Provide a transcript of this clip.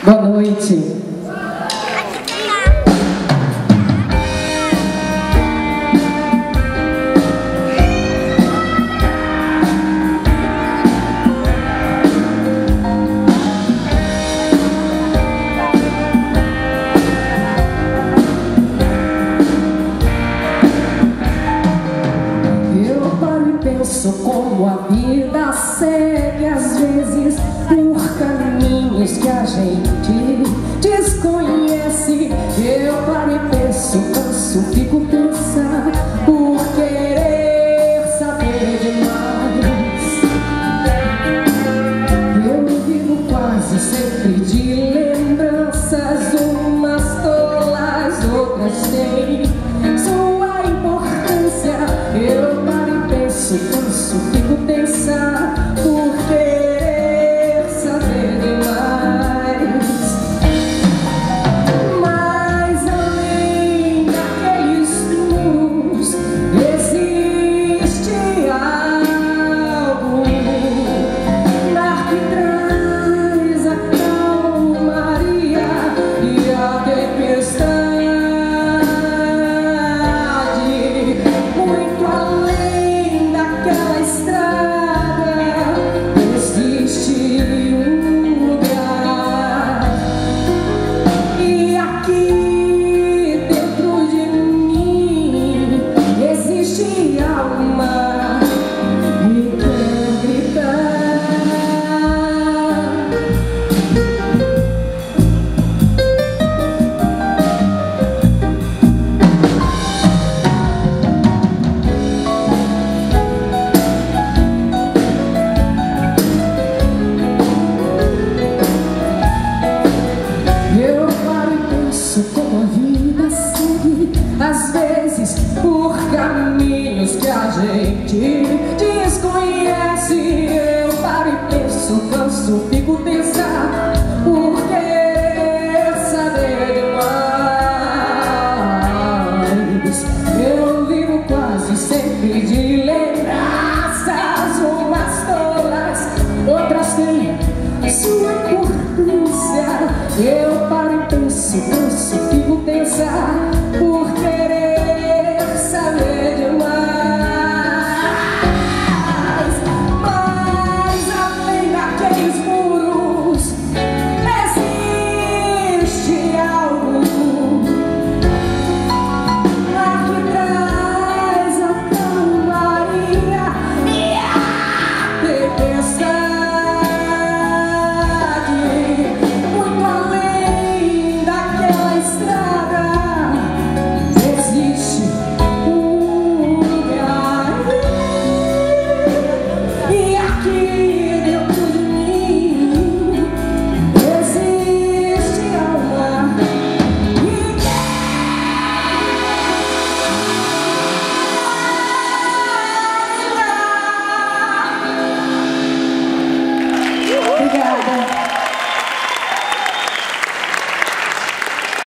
Boa noite. Eu paro e penso como a vida segue, às vezes por caminhos que a gente desconhece. Eu paro e penso, canso, fico pensando por querer saber demais. Eu vivo quase sempre de lembranças, umas tolas, outras têm sua importância. Eu paro e penso, canso, fico pensando por querer saber demais. Mas além daqueles muros existe algo mar que traz a calmaria e a tempestade. Muito além daquela estrada existe um lugar, e aqui dentro de mim existe alma e quer gritar. Eu paro e penso como a vida segue, às vezes por caminhos que a gente desconhece. Eu paro e penso, canso, fico pensando por querer saber demais. Eu vivo quase sempre de lembranças, umas tolas, outras têm sua importância. Eu paro e penso, canso, fico pensando